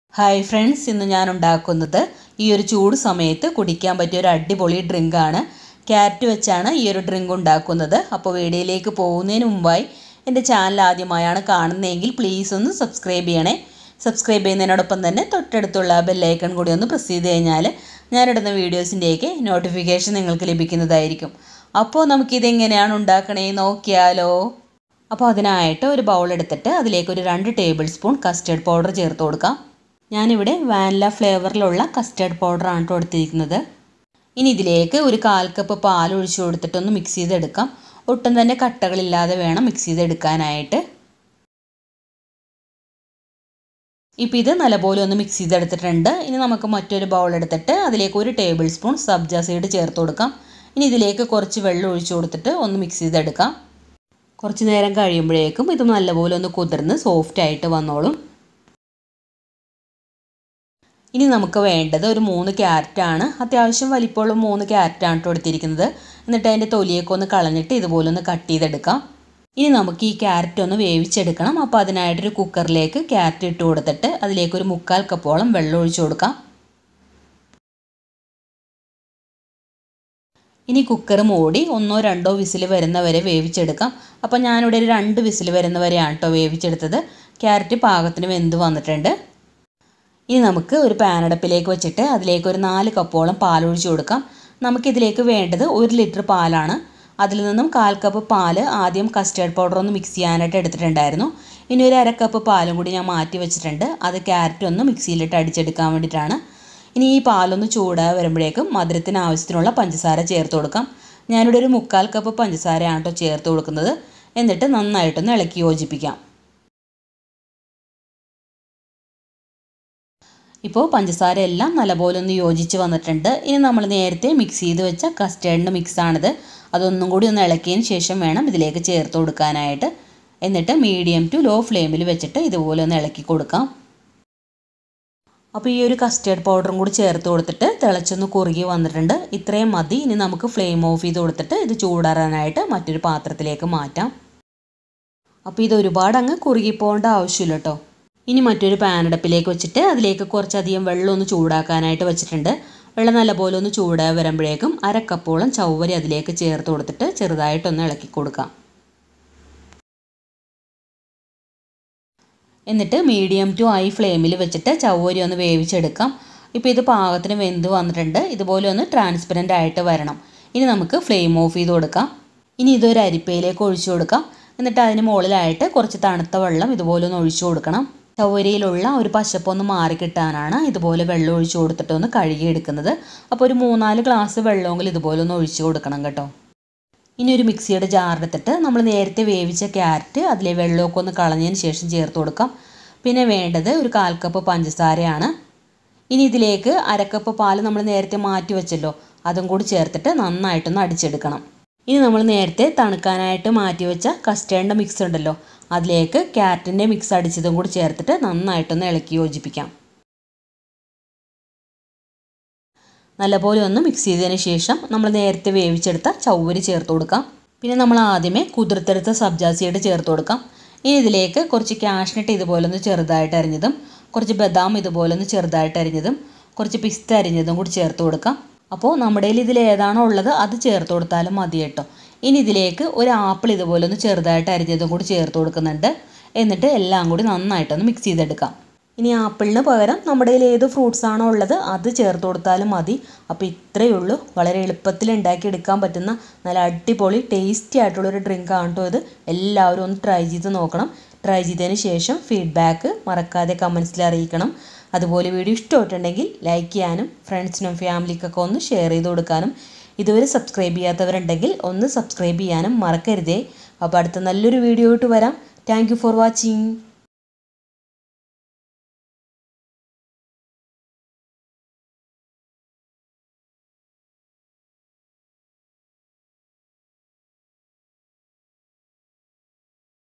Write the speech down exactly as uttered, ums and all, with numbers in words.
Hi friends, ഇന്ന് ഞാൻ ഉണ്ടാക്കുന്നത് ഈ ഒരു ചൂട് സമയത്ത് കുടിക്കാൻ പറ്റിയ ഒരു അടിപൊളി ഡ്രിങ്കാണ്. ക്യാരറ്റ് വെച്ചാണ് ഈ ഒരു ഡ്രിങ്ക് ഉണ്ടാക്കുന്നത്. അപ്പോൾ വീഡിയോയിലേക്ക് പോകുന്നതിന് മുമ്പായി എൻ്റെ ചാനൽ ആദ്യമായാണ് കാണുന്നതെങ്കിൽ പ്ലീസ് ഒന്ന് സബ്സ്ക്രൈബ് ചെയ്യണേ. സബ്സ്ക്രൈബ് ചെയ്യുന്നതിനോടൊപ്പം തന്നെ തൊട്ടടുത്തുള്ള ബെല്ലൈക്കൺ കൂടി ഒന്ന് പ്രസ് ചെയ്ത് കഴിഞ്ഞാൽ ഞാനിടുന്ന വീഡിയോസിൻ്റെയൊക്കെ നോട്ടിഫിക്കേഷൻ നിങ്ങൾക്ക് ലഭിക്കുന്നതായിരിക്കും. അപ്പോൾ നമുക്കിതെങ്ങനെയാണ് ഉണ്ടാക്കണേ നോക്കിയാലോ. അപ്പോൾ അതിനായിട്ട് ഒരു ബൗൾ എടുത്തിട്ട് അതിലേക്ക് ഒരു രണ്ട് ടേബിൾ സ്പൂൺ കസ്റ്റർഡ് പൗഡർ ചേർത്ത് കൊടുക്കാം. ഞാനിവിടെ വാനില ഫ്ലേവറിലുള്ള കസ്റ്റർഡ് പൗഡറാണ് കൊടുത്തിരിക്കുന്നത്. ഇനി ഇതിലേക്ക് ഒരു കാൽ കപ്പ് പാൽ ഒഴിച്ച് കൊടുത്തിട്ടൊന്ന് മിക്സ് ചെയ്തെടുക്കാം. ഒട്ടും തന്നെ കട്ടകളില്ലാതെ വേണം മിക്സ് ചെയ്തെടുക്കാനായിട്ട്. ഇപ്പോൾ ഇത് നല്ലപോലെ ഒന്ന് മിക്സ് ചെയ്തെടുത്തിട്ടുണ്ട്. ഇനി നമുക്ക് മറ്റൊരു ബൗൾ എടുത്തിട്ട് അതിലേക്ക് ഒരു ടേബിൾ സ്പൂൺ സബ്ജ സീഡ് ചേർത്ത് കൊടുക്കാം. ഇനി ഇതിലേക്ക് കുറച്ച് വെള്ളം ഒഴിച്ച് കൊടുത്തിട്ട് ഒന്ന് മിക്സ് ചെയ്തെടുക്കാം. കുറച്ച് നേരം കഴിയുമ്പോഴേക്കും ഇത് നല്ലപോലെ ഒന്ന് കുതിർന്ന് സോഫ്റ്റ് ആയിട്ട് വന്നോളും. ഇനി നമുക്ക് വേണ്ടത് ഒരു മൂന്ന് ക്യാരറ്റാണ്. അത്യാവശ്യം വലിപ്പമുള്ള മൂന്ന് ക്യാരറ്റാണ് കൊടുത്തിരിക്കുന്നത്. എന്നിട്ട് അതിൻ്റെ തൊലിയൊക്കെ ഒന്ന് കളഞ്ഞിട്ട് ഇതുപോലെ ഒന്ന് കട്ട് ചെയ്തെടുക്കാം. ഇനി നമുക്ക് ഈ ക്യാരറ്റ് ഒന്ന് വേവിച്ചെടുക്കണം. അപ്പോൾ അതിനായിട്ടൊരു കുക്കറിലേക്ക് ക്യാരറ്റ് ഇട്ട് കൊടുത്തിട്ട് അതിലേക്ക് ഒരു മുക്കാൽ കപ്പോളം വെള്ളം ഒഴിച്ച് കൊടുക്കാം. ഇനി കുക്കർ മൂടി ഒന്നോ രണ്ടോ വിസിൽ വരുന്നവരെ വേവിച്ചെടുക്കാം. അപ്പോൾ ഞാനിവിടെ ഒരു രണ്ട് വിസിൽ വരുന്നവരെയാണ് കേട്ടോ വേവിച്ചെടുത്തത്. ക്യാരറ്റ് പാകത്തിന് വെന്ത് വന്നിട്ടുണ്ട്. ഇനി നമുക്ക് ഒരു പാനടപ്പിലേക്ക് വെച്ചിട്ട് അതിലേക്ക് ഒരു നാല് കപ്പോളം പാലൊഴിച്ച് കൊടുക്കാം. നമുക്കിതിലേക്ക് വേണ്ടത് ഒരു ലിറ്റർ പാലാണ്. അതിൽ നിന്നും കാൽ കപ്പ് പാല് ആദ്യം കസ്റ്റർഡ് പൗഡർ ഒന്ന് മിക്സ് ചെയ്യാനായിട്ട് എടുത്തിട്ടുണ്ടായിരുന്നു. ഇനി ഒരു അര കപ്പ് പാലും കൂടി ഞാൻ മാറ്റി വെച്ചിട്ടുണ്ട്. അത് ക്യാരറ്റ് ഒന്ന് മിക്സിയിലിട്ട് അടിച്ചെടുക്കാൻ വേണ്ടിയിട്ടാണ്. ഇനി ഈ പാലൊന്ന് ചൂടായി വരുമ്പോഴേക്കും മധുരത്തിന് ആവശ്യത്തിനുള്ള പഞ്ചസാര ചേർത്ത് കൊടുക്കാം. ഞാനിവിടെ ഒരു മുക്കാൽ കപ്പ് പഞ്ചസാരയാണ് കേട്ടോ ചേർത്ത് കൊടുക്കുന്നത്. എന്നിട്ട് നന്നായിട്ടൊന്ന് ഇളക്കി യോജിപ്പിക്കാം. ഇപ്പോൾ പഞ്ചസാര എല്ലാം നല്ലപോലെ ഒന്ന് യോജിച്ച് വന്നിട്ടുണ്ട്. ഇനി നമ്മൾ നേരത്തെ മിക്സ് ചെയ്ത് വെച്ച കസ്റ്റേർഡിൻ്റെ മിക്സാണിത്. അതൊന്നും കൂടി ഒന്ന് ഇളക്കിയതിന് ശേഷം വേണം ഇതിലേക്ക് ചേർത്ത് കൊടുക്കാനായിട്ട്. എന്നിട്ട് മീഡിയം ടു ലോ ഫ്ലെയിമിൽ വെച്ചിട്ട് ഇതുപോലെ ഒന്ന് ഇളക്കി കൊടുക്കാം. അപ്പോൾ ഈ ഒരു കസ്റ്റേർഡ് പൗഡറും കൂടി ചേർത്ത് കൊടുത്തിട്ട് തിളച്ചൊന്ന് കുറുകി വന്നിട്ടുണ്ട്. ഇത്രയും മതി. ഇനി നമുക്ക് ഫ്ലെയിം ഓഫ് ചെയ്ത് കൊടുത്തിട്ട് ഇത് ചൂടാറാനായിട്ട് മറ്റൊരു പാത്രത്തിലേക്ക് മാറ്റാം. അപ്പോൾ ഇത് ഒരുപാട് അങ്ങ് കുറുകി പോകേണ്ട ആവശ്യമില്ല കേട്ടോ. ഇനി മറ്റൊരു പാനടപ്പിലേക്ക് വെച്ചിട്ട് അതിലേക്ക് കുറച്ചധികം വെള്ളം ഒന്ന് ചൂടാക്കാനായിട്ട് വെച്ചിട്ടുണ്ട്. വെള്ളം നല്ലപോലെ ഒന്ന് ചൂടായി വരുമ്പോഴേക്കും അര കപ്പോളം ചവ്വരി അതിലേക്ക് ചേർത്ത് കൊടുത്തിട്ട് ചെറുതായിട്ടൊന്ന് ഇളക്കി കൊടുക്കാം. എന്നിട്ട് മീഡിയം ടു ഹൈ ഫ്ലെയിമിൽ വെച്ചിട്ട് ചവ്വരി ഒന്ന് വേവിച്ചെടുക്കാം. ഇപ്പോൾ ഇത് പാകത്തിന് വെന്ത് വന്നിട്ടുണ്ട്. ഇതുപോലെ ഒന്ന് ട്രാൻസ്പെറൻ്റ് ആയിട്ട് വരണം. ഇനി നമുക്ക് ഫ്ലെയിം ഓഫ് ചെയ്ത് കൊടുക്കാം. ഇനി ഇതൊരു അരിപ്പയിലേക്ക് ഒഴിച്ചു കൊടുക്കാം. എന്നിട്ട് അതിന് മുകളിലായിട്ട് കുറച്ച് തണുത്ത വെള്ളം ഇതുപോലെ ഒന്ന് ഒഴിച്ചു കൊടുക്കണം. ചവ്വരിയിലുള്ള ഒരു പശപ്പൊന്ന് മാറി കിട്ടാനാണ് ഇതുപോലെ വെള്ളം ഒഴിച്ചു കൊടുത്തിട്ട് ഒന്ന് കഴുകിയെടുക്കുന്നത്. അപ്പോൾ ഒരു മൂന്നാല് ഗ്ലാസ് വെള്ളമെങ്കിലും ഇതുപോലെ ഒന്ന് ഒഴിച്ചു കൊടുക്കണം കേട്ടോ. ഇനി ഒരു മിക്സിയുടെ ജാറെടുത്തിട്ട് നമ്മൾ നേരത്തെ വേവിച്ച ക്യാരറ്റ് അതിലെ വെള്ളമൊക്കെ ഒന്ന് കളഞ്ഞതിന് ശേഷം ചേർത്ത് കൊടുക്കാം. പിന്നെ വേണ്ടത് ഒരു കാൽ കപ്പ് പഞ്ചസാരയാണ്. ഇനി ഇതിലേക്ക് അരക്കപ്പ് പാൽ നമ്മൾ നേരത്തെ മാറ്റി വെച്ചല്ലോ, അതും കൂടി ചേർത്തിട്ട് നന്നായിട്ടൊന്ന് അടിച്ചെടുക്കണം. ഇനി നമ്മൾ നേരത്തെ തണുക്കാനായിട്ട് മാറ്റി വെച്ച കസ്റ്റേർഡിൻ്റെ മിക്സ് ഉണ്ടല്ലോ, അതിലേക്ക് ക്യാരറ്റിൻ്റെ മിക്സ് അടിച്ചതും കൂടി ചേർത്തിട്ട് നന്നായിട്ടൊന്ന് ഇളക്കി യോജിപ്പിക്കാം. നല്ലപോലെ ഒന്ന് മിക്സ് ചെയ്തതിന് ശേഷം നമ്മൾ നേരത്തെ വേവിച്ചെടുത്ത ചവ്വരി ചേർത്ത് കൊടുക്കാം. പിന്നെ നമ്മൾ ആദ്യമേ കുതിർത്തെടുത്ത സബ്ജ സീഡ് ചേർത്ത് കൊടുക്കാം. ഇനി ഇതിലേക്ക് കുറച്ച് കാഷ്നട്ട് ഇതുപോലെ ഒന്ന് ചെറുതായിട്ട് അരിഞ്ഞതും കുറച്ച് ബദാം ഇതുപോലെ ഒന്ന് ചെറുതായിട്ട് അരിഞ്ഞതും കുറച്ച് പിസ്ത അരിഞ്ഞതും കൂടി ചേർത്ത് കൊടുക്കാം. അപ്പോൾ നമ്മുടെ കയ്യിൽ ഇതിൽ ഏതാണോ ഉള്ളത് അത് ചേർത്ത് കൊടുത്താലും മതി കേട്ടോ. ഇനി ഇതിലേക്ക് ഒരു ആപ്പിൾ ഇതുപോലെ ഒന്ന് ചെറുതായിട്ട് അരിഞ്ഞതും കൂടി ചേർത്ത് കൊടുക്കുന്നുണ്ട്. എന്നിട്ട് എല്ലാം കൂടി നന്നായിട്ടൊന്ന് മിക്സ് ചെയ്തെടുക്കാം. ഇനി ആപ്പിളിന് പകരം നമ്മുടെ കയ്യിൽ ഏത് ഫ്രൂട്ട്സ് ആണോ ഉള്ളത് അത് ചേർത്ത് കൊടുത്താലും മതി. അപ്പോൾ ഇത്രയേ ഉള്ളൂ. വളരെ എളുപ്പത്തിൽ ഉണ്ടാക്കിയെടുക്കാൻ പറ്റുന്ന നല്ല അടിപൊളി ടേസ്റ്റി ആയിട്ടുള്ളൊരു ഡ്രിങ്ക് ആണ് കേട്ടോ ഇത്. എല്ലാവരും ഒന്ന് ട്രൈ ചെയ്ത് നോക്കണം. ട്രൈ ചെയ്തതിന് ശേഷം ഫീഡ്ബാക്ക് മറക്കാതെ കമൻസിൽ അറിയിക്കണം. അതുപോലെ വീഡിയോ ഇഷ്ടമായിട്ടുണ്ടെങ്കിൽ ലൈക്ക് ചെയ്യാനും ഫ്രണ്ട്സിനും ഫാമിലിക്കൊക്കെ ഒന്ന് ഷെയർ ചെയ്ത് കൊടുക്കാനും ഇതുവരെ സബ്സ്ക്രൈബ് ചെയ്യാത്തവരുണ്ടെങ്കിൽ ഒന്ന് സബ്സ്ക്രൈബ് ചെയ്യാനും മറക്കരുതേ. അപ്പോൾ അടുത്ത നല്ലൊരു വീഡിയോ ആയിട്ട് വരാം. Thank you for watching.